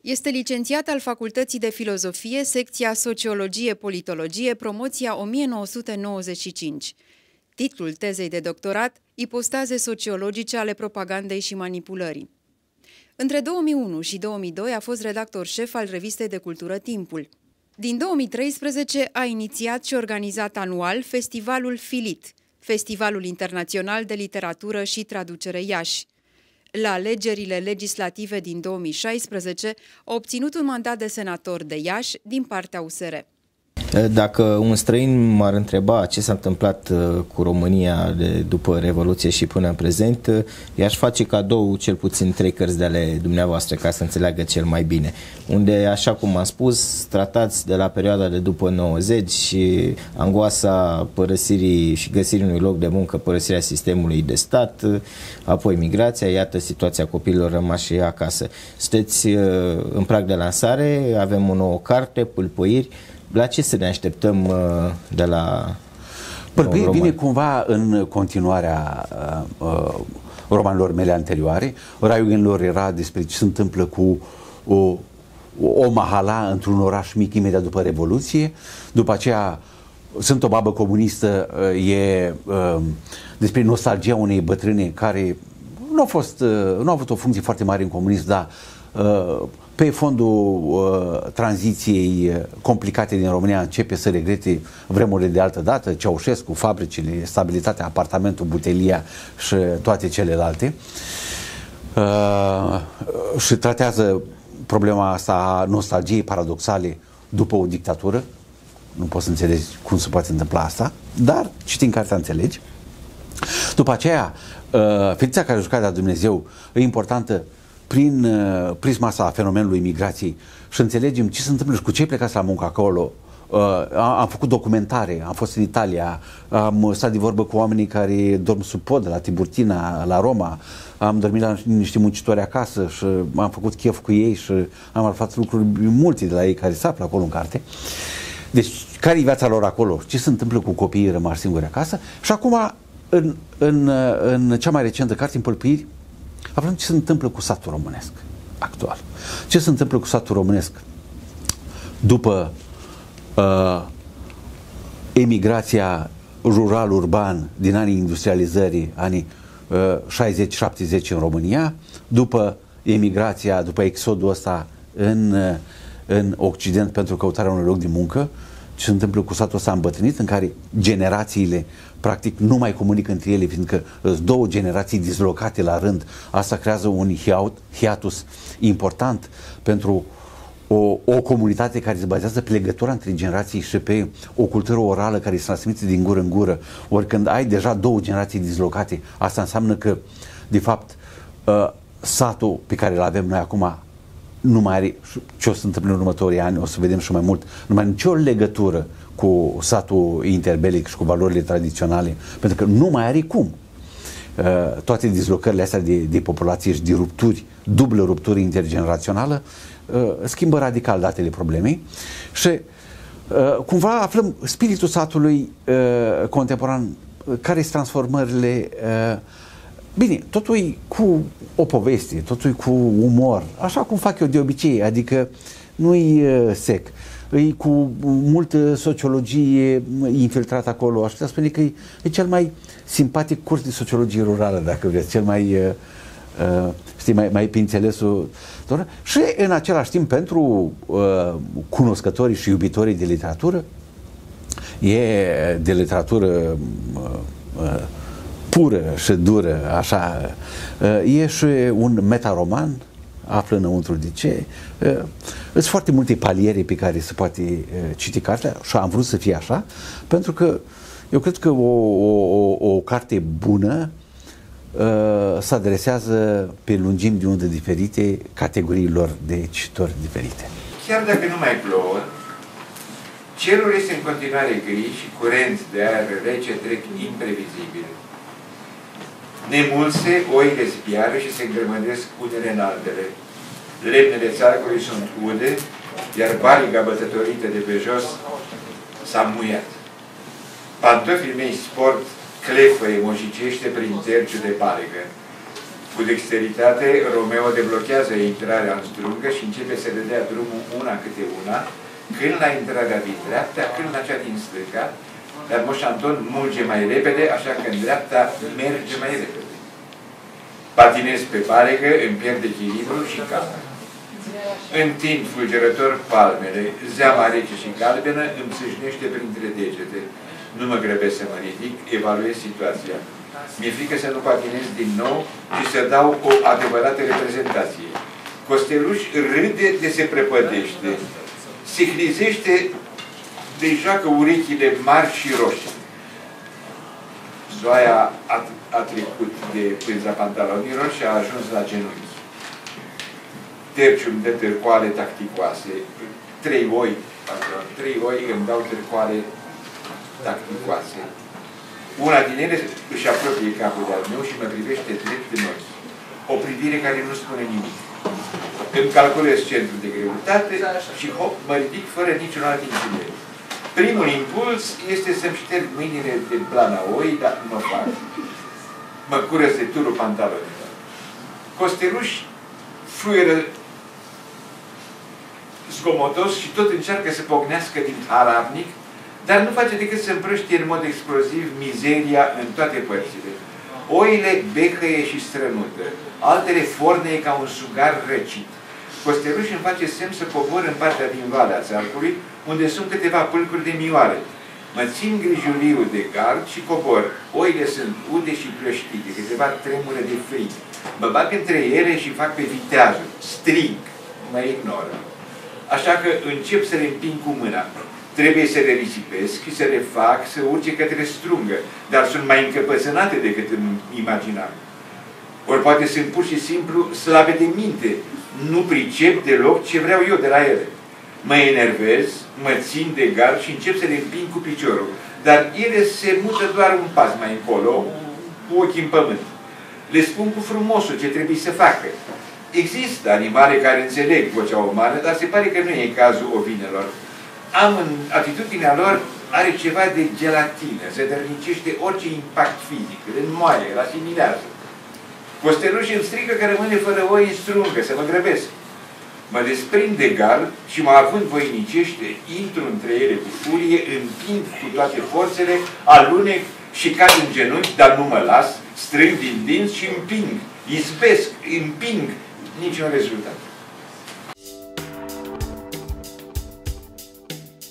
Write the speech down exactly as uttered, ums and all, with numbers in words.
Este licențiat al Facultății de Filozofie, secția Sociologie-Politologie, promoția o mie nouă sute nouăzeci și cinci. Titlul tezei de doctorat, Ipostaze sociologice ale propagandei și manipulării. Între două mii unu și două mii doi a fost redactor șef al revistei de cultură Timpul. Din două mii treisprezece a inițiat și organizat anual Festivalul Filit, Festivalul Internațional de Literatură și Traducere Iași. La alegerile legislative din două mii șaisprezece a obținut un mandat de senator de Iași din partea U S R. Dacă un străin m-ar întreba ce s-a întâmplat cu România de după Revoluție și până în prezent, i-aș face cadou cel puțin trei cărți de ale dumneavoastră ca să înțeleagă cel mai bine. Unde, așa cum am spus, tratați de la perioada de după nouăzeci și angoasa părăsirii și găsirii unui loc de muncă, părăsirea sistemului de stat, apoi migrația, iată situația copiilor rămași acasă. Sunteți în prag de lansare, avem o nouă carte, Pâlpăiri. La ce să ne așteptăm de la Pâlpăiri vine cumva în continuarea uh, uh, romanelor mele anterioare. Raiul Gânilor era despre ce se întâmplă cu o, o mahala într-un oraș mic imediat după Revoluție. După aceea, Sunt o babă comunistă, uh, e uh, despre nostalgia unei bătrâne care nu a, fost, uh, nu a avut o funcție foarte mare în comunism, dar uh, pe fondul uh, tranziției complicate din România începe să regrete vremurile de altă dată, Ceaușescu, fabricile, stabilitatea, apartamentul, butelia și toate celelalte. Uh, și tratează problema asta a nostalgiei paradoxale după o dictatură. Nu poți să înțelegi cum se poate întâmpla asta, dar citind cartea înțelegi. După aceea, uh, fetița care a jucat de Dumnezeu e importantă prin uh, prisma asta a fenomenului migrației și înțelegem ce se întâmplă și cu cei plecați la muncă acolo. Uh, am, am făcut documentare, am fost în Italia, am stat de vorbă cu oamenii care dorm sub pod, la Tiburtina, la Roma, am dormit la niște muncitori acasă și am făcut chef cu ei și am aflat lucruri multe de la ei care se află acolo în carte. Deci, care e viața lor acolo? Ce se întâmplă cu copiii rămași singuri acasă? Și acum, în, în, în cea mai recentă carte, în Pâlpăiri, aflăm ce se întâmplă cu satul românesc actual. Ce se întâmplă cu satul românesc după uh, emigrația rural-urban din anii industrializării, anii uh, șaizeci șaptezeci în România, după emigrația, după exodul ăsta în, uh, în Occident pentru căutarea unui loc de muncă, ce se întâmplă cu satul ăsta îmbătrânit, în care generațiile practic nu mai comunică între ele, fiindcă sunt două generații dislocate la rând. Asta creează un hiatus important pentru o, o comunitate care se bazează pe legătura între generații și pe o cultură orală care se transmite din gură în gură. Ori când ai deja două generații dislocate, asta înseamnă că, de fapt, satul pe care îl avem noi acum nu mai are, ce o să întâmple în următorii ani, o să vedem și mai mult, nu mai are nicio legătură cu satul interbelic și cu valorile tradiționale, pentru că nu mai are cum. Uh, toate dislocările astea de, de populație și de rupturi, dublă ruptură intergenerațională, uh, schimbă radical datele problemei și uh, cumva aflăm spiritul satului uh, contemporan, uh, care sunt transformările. Uh, bine, totul e cu o poveste, totul e cu umor, așa cum fac eu de obicei, adică nu-i uh, sec. E cu multă sociologie infiltrată acolo. Aș putea spune că e, e cel mai simpatic curs de sociologie rurală, dacă vreți, cel mai, uh, știi, mai, mai pe înțelesul. Și în același timp, pentru uh, cunoscătorii și iubitorii de literatură, e de literatură uh, uh, pură și dură, așa. Uh, e și un metaroman, află înăuntru de ce. Uh, sunt foarte multe paliere pe care se poate uh, citi cartea și am vrut să fie așa, pentru că eu cred că o, o, o carte bună uh, se adresează pe lungimi de undă diferite categoriilor de cititori diferite. Chiar dacă nu mai plouă, cerul este în continuare gri și curenți de aer rece trec imprevizibile. Nemulse, oile zbiară și se îngrămădesc unele în altele. Lemnele țarcului sunt ude, iar bariga bătătorită de pe jos s-a muiat. Pantofii mei sport clefăie moșicește prin terciu de barigă. Cu dexteritate, Romeo deblochează intrarea în strungă și începe să le dea drumul una câte una, când la intrarea din dreapta, când la cea din stânga, dar Moș Anton mulge mai repede, așa că în dreapta merge mai repede. Patinez pe balegă, îmi pierde echilibrul și calma. Întind fulgerător palmele, zeama rece și galbenă îmi sâșnește printre degete. Nu mă grăbesc să mă ridic, evaluez situația. Mi-e frică să nu patinez din nou și să dau o adevărată reprezentație. Costeluș râde de se prăpădește. Se hlizește deja că urechile mari și roșii. Zoaia a, a trecut de pânza pantalonilor și a ajuns la genunchi. Terciul de târcoale tacticoase. Trei oi, pardon, trei oi îmi dau târcoale tacticoase. Una din ele își apropie capul de-al meu și mă privește drept în ochi. O privire care nu spune nimic. Îmi calculez centrul de greutate și hop, mă ridic fără niciun alt incident. Primul impuls este să-mi șterg mâinile de blana oi, dar nu mă fac. Mă curăț de turul pantalonilor. Costeluș fluieră zgomotos și tot încearcă să pocnească din harapnic, dar nu face decât să împrăștie în mod exploziv mizeria în toate părțile. Oile behăie și strănută, altele fornee ca un sugar răcit. Costeluș îmi face semn să cobor în partea din Valea Țarcului, unde sunt câteva pâlcuri de mioare. Mă țin grijuliu de gard și cobor. Oile sunt ude și plăștite, câteva tremure de frig. Mă bag între ele și fac pe viteazul. Strig. Mă ignoră. Așa că încep să le împing cu mâna. Trebuie să le risipesc și să le fac să urce către strungă, dar sunt mai încăpățânate decât îmi imaginam. Ori poate sunt pur și simplu slabe de minte. Nu pricep deloc ce vreau eu de la ele. Mă enervez, mă țin de gard și încep să le împing cu piciorul. Dar ele se mută doar un pas mai încolo, cu ochii în pământ. Le spun cu frumosul ce trebuie să facă. Există animale care înțeleg vocea umană, dar se pare că nu e cazul ovinelor. Am în atitudinea lor, are ceva de gelatină, se dărnicește orice impact fizic, îl înmoaie, îl asimilează. Costeluș îmi strigă că rămâne fără oi în strungă, să mă grăbesc. Mă desprind de gard și mă având voinicește, intru între ele cu furie, împing cu toate forțele, alunec și cad în genunchi, dar nu mă las, strâng din dinți și împing, izbesc, împing, niciun rezultat.